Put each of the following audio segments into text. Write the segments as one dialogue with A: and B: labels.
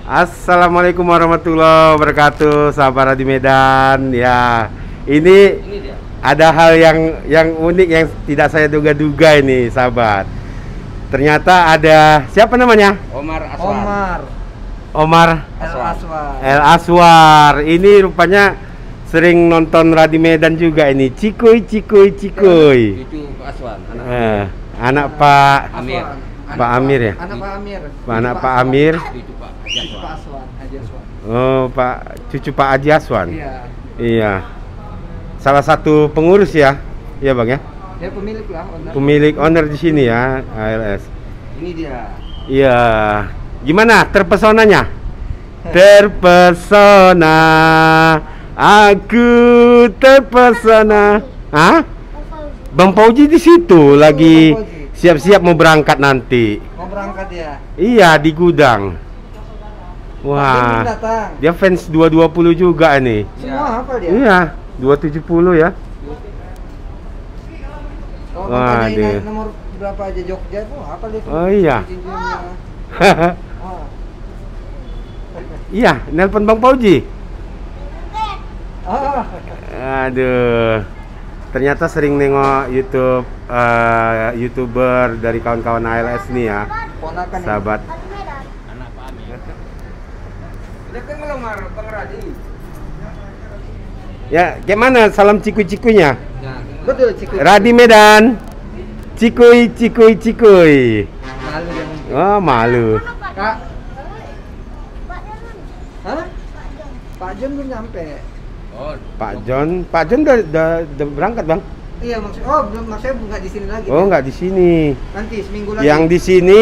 A: Assalamualaikum warahmatullahi wabarakatuh, sahabat Radi Medan. Ya, ini
B: dia.
A: ada hal yang unik yang tidak saya duga-duga ini, sahabat. Ternyata ada siapa namanya?
B: Omar Aswar.
A: Omar
B: Aswar.
A: El Aswar. Ini rupanya sering nonton Radi Medan juga ini. Cikuy.
B: Cucu Pak Aswar.
A: Anak Pak
B: Amir.
A: Pak Amir ya? Anak Pak Amir.
B: Cucu Pak Aswar.
A: Oh, cucu Pak Haji Aswan.
C: Iya.
A: Iya. Salah satu pengurus ya. Iya, Bang ya.
C: Dia pemilik lah, owner.
A: Pemilik owner di sini ya, ALS.
B: Ini dia.
A: Iya. Gimana terpesonanya? Terpesona. Aku terpesona. Hah? Bang Fauji di situ lagi
C: Bang Fauji.
A: siap-siap mau berangkat nanti.
C: Mau berangkat ya?
A: Iya, di gudang. Wah.
C: Datang.
A: Dia fans 220 juga nih.
C: Semua hafal dia?
A: Iya, 270 ya.
C: Kalau
A: Wah,
C: tanyain
A: dia.
C: nomor berapa aja Jogja tuh hafal dia tuh.
A: Oh, iya.
C: Cincinnya. Oh.
A: Iya, nelpon Bang Fauji.
C: Oh.
A: Aduh. Ternyata sering nengok YouTube YouTuber dari kawan-kawan ALS nih ya.
C: Ponakan ya?
A: Sahabat.
B: Anak Pak Amir.
C: Dia kan ngelamar Bang Radi.
A: Ya, gimana salam cikuy-cikuйnya?
B: Ya,
C: Betul, Ciku.
A: Radi Medan. Cikuy.
C: Malu dia mungkin.
A: Oh, malu.
C: Kak. Hah? Pak John belum nyampe.
B: oh,
A: Pak John udah berangkat, Bang.
C: Iya maksud. Oh, belum, maksudnya nggak di sini lagi.
A: Oh,
C: kan?
A: nggak di sini.
C: Nanti seminggu lagi.
A: Yang di sini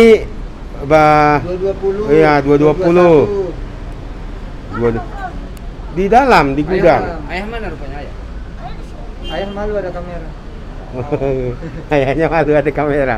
C: 220.
A: Iya, 220. Di dalam, di gudang.
B: ayah mana rupanya ayah?
C: Ayah malu ada kamera.
A: Kayaknya malu ada kamera.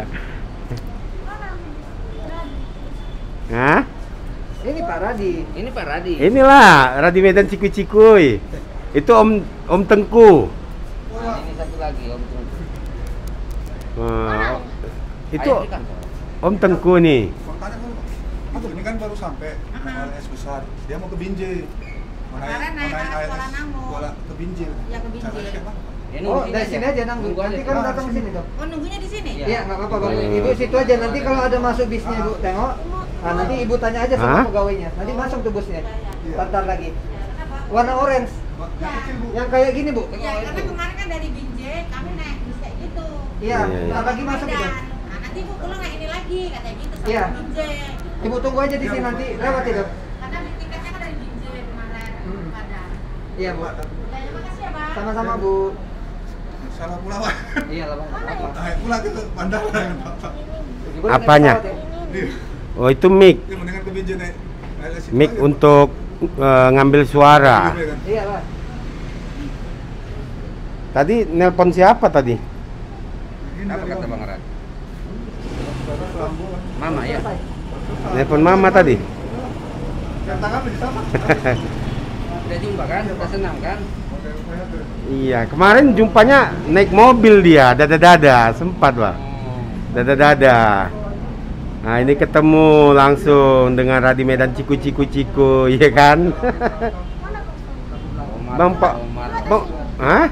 A: Hah?
C: Ini Pak Radi.
B: Ini Pak Radi.
A: Inilah Radi Medan Cikuy. Itu Om Tengku.
B: Nah, ini satu lagi Om Tengku.
A: Wah, itu
B: Ayah di kantor.
A: Om Tengku nih.
D: Makanya kan ini kan baru sampai ALS besar. Dia mau ke Binjai.
E: Kemarin naik sekolah Nanggung.
D: Ke Binjai.
E: Ya, ke Binjai.
D: Caranya kayak mana?
B: Ya, nunggu
C: Oh, dari sini aja nanggung.
B: Nunggu
C: Nanti
B: aja.
C: kan datang ke sini tuh.
E: Oh, nunggunya di sini?
B: Iya.
C: Iya, nggak apa-apa Bang.
A: Oh.
C: Ibu situ aja. Nanti kalau ada masuk bisnya Ibu tengok. Nah, nanti Ibu tanya aja sama
A: Hah?
C: pegawainya. Nanti masuk tuh busnya.
D: Iya.
C: Bentar lagi. Warna orange.
D: Yang kecil, Bu.
C: Yang kayak gini, Bu.
E: Iya, karena kemarin kan dari Binjai kami naik bis kayak gitu.
C: Iya,
A: Iya, iya.
C: bentar lagi masuk itu.
E: Nah, nanti ibu pulang naik ini lagi katanya gitu sama
C: Iya.
E: Binjai.
C: Ibu tunggu aja di sini nanti lewat itu.
E: Karena tiketnya kan dari Binjai kemarin Padang.
C: Iya, Bu.
E: Ya, makasih ya, Bang.
C: Sama-sama, Bu.
D: Salah pula, Pak.
C: Iya, lah, Bang. Apa?
D: Nah, pula ke bandara, Pak.
C: Ibu naik
A: Apanya?
C: pesawat ya?
D: Iya.
A: Oh, itu mic.
D: Dia mendingan ke Binjai naik ALS itu
A: Mic
D: aja, Pak.
A: untuk ngambil suara.
D: Iya, kan?
C: Iya, Pak.
A: Tadi nelpon siapa tadi?
D: Ini
B: Apa
D: dari
B: kata
D: Om.
B: Bang Radi?
D: Lambu.
B: Mama ya.
A: Nelpon mama tadi.
D: Yang tangan di sana.
B: Udah jumpa kan? Udah senang kan?
A: Iya, kemarin jumpanya naik mobil dia, dada-dada, sempat, Pak. Dada-dada. Nah, ini ketemu langsung dengan Radi Medan Cikuy, ya kan?
B: Omar,
A: Bang Pak,
B: Omar.
A: Bang, hah?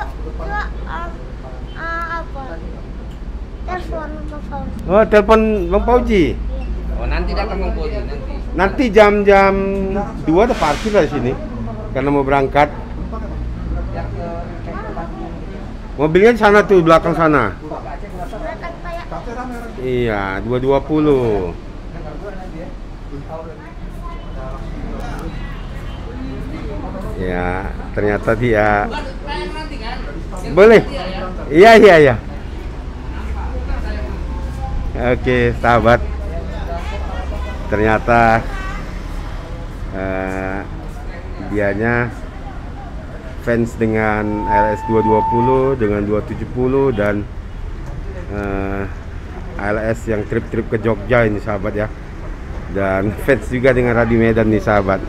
A: Oh, telepon Bang Fauji.
B: Oh, nanti datang Bang Fauji nanti.
A: Nanti jam-jam 2 ada parkir dari sini. Karena mau berangkat.
C: Yang ke
A: Mobilnya di sana tuh, belakang sana.
C: Bapak cek berapa?
D: Tapi rame.
A: Iya, 220.
C: Dengar gua nanti ya.
A: Ya, ternyata dia. Boleh. Iya. Oke, sahabat. Ternyata dianya fans dengan ALS 220, dengan 270 dan ALS yang trip-trip ke Jogja ini, sahabat ya. Dan fans juga dengan Radi Medan nih, sahabat.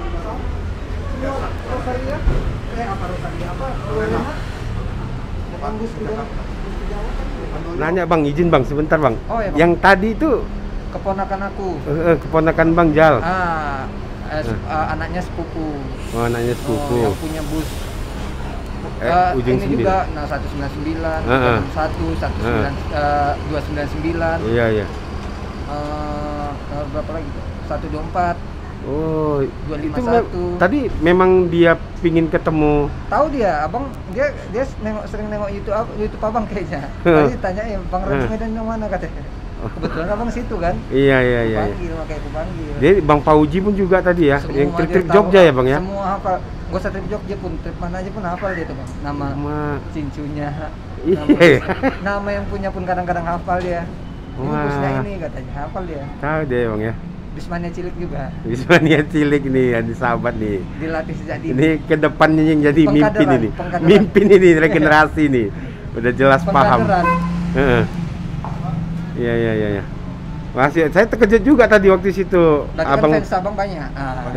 A: Nanya Bang, izin Bang, sebentar Bang.
C: Oh, ya, Bang.
A: Yang tadi itu
C: Keponakan aku.
A: keponakan Bang Jal.
C: Ah, anaknya sepupu.
A: Oh, anaknya
C: Oh,
A: sepupu.
C: yang punya bus.
A: Ujung
C: ini
A: 9.
C: juga, nah 199, 161, 299.
A: Iya, iya.
C: Berapa lagi? 124.
A: Oh,
C: 251.
A: itu tadi memang dia pingin ketemu.
C: Tahu dia, abang dia sering nengok YouTube abang kayaknya. Tadi tanyain, Bang Radi Medan yang mana katanya. Kebetulan abang situ kan.
A: Iya, iya, iya.
C: Panggil, makanya aku panggil.
A: Jadi Bang Pauji pun juga tadi ya,
C: Semua
A: yang
C: dia
A: trip
C: tahu,
A: Jogja ya Bang ya.
C: Semua hafal. Gak usah trip Jogja pun, trip mana aja pun hafal dia tuh Bang. Nama cincunya,
A: Iya.
C: nama yang punya pun kadang-kadang hafal dia. Ini
A: Wah.
C: busnya ini katanya, hafal dia.
A: Tahu deh Bang ya.
C: Bismania cilik juga.
A: Bismania cilik nih, yang sahabat nih.
C: Dilatih sejak dini.
A: Ini ke depannya yang jadi mimpin
C: Pengkaderan,
A: ini.
C: pengkaderan.
A: Mimpin ini regenerasi nih. Udah jelas paham.
C: Pengkaderan.
A: Heeh. Iya, iya, iya, iya. Masih saya terkejut juga tadi waktu situ.
C: Berarti
A: Abang
C: kan fans abang banyak.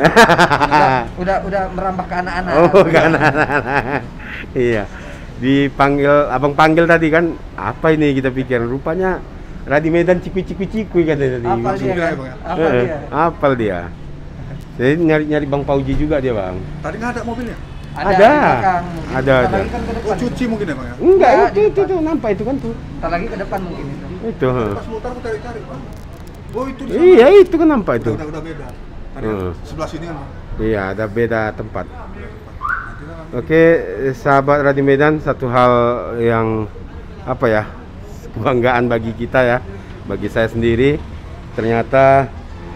C: Udah merambah ke anak-anak.
A: Oh, kan anak-anak. Iya. Dipanggil, abang panggil tadi kan, apa ini kita pikir, rupanya Radi Medan cikui katanya tadi.
C: Hafal dia kan? Hafal dia.
A: Hafal dia. Jadi nyari Bang Pauji juga dia, Bang.
D: Tadi nggak ada mobilnya?
A: Ada.
C: di belakang mungkin.
A: Ada,
C: Ntar
A: ada.
C: lagi kan ke
D: Oh,
C: depan.
D: cuci mungkin ya, Bang ya?
A: Enggak,
C: Enggak, di
A: itu
C: depan.
A: nampak itu kan tuh.
C: Ntar lagi ke depan mungkin itu.
A: Itu.
D: Pas mutar aku cari-cari, Bang. Oh, itu di sana.
A: Iya, itu kan nampak itu.
D: Udah beda. Tadi
A: Heeh.
D: sebelah sini kan, Bang.
A: Iya, ada beda tempat.
D: Nanti kan
A: Oke, sahabat Radi Medan, satu hal yang apa ya, kebanggaan bagi kita ya, bagi saya sendiri. Ternyata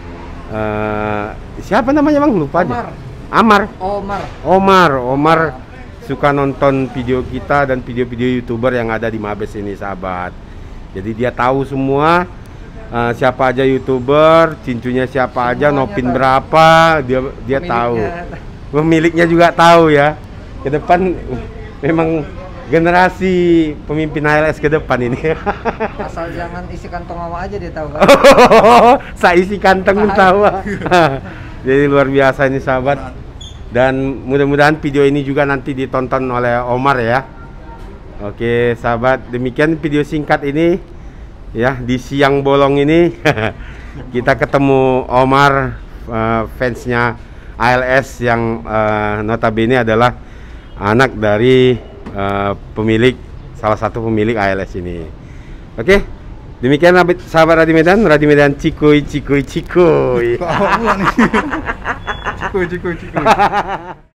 A: siapa namanya Bang? Lupa aja. Omar suka nonton video kita dan video-video YouTuber yang ada di Mabes ini, sahabat. Jadi dia tahu semua siapa aja YouTuber, cincunya siapa aja,
C: Semuanya
A: Nopin
C: tahu.
A: berapa, dia tahu. Pemiliknya juga tahu ya. Ke depan memang generasi pemimpin ALS ke depan ini.
C: Asal jangan isi kantong mama aja dia tahu kan.
A: Saya isi kantong pun tahu. Jadi luar biasa ini sahabat. Dan mudah-mudahan video ini juga nanti ditonton oleh Omar ya. Oke sahabat, demikian video singkat ini ya, di siang bolong ini. Kita ketemu Omar, fansnya ALS yang notabene adalah anak dari salah satu pemilik ALS ini. Oke, demikian sahabat Radi Medan Cikui.
D: Kok awal nih? Cikui.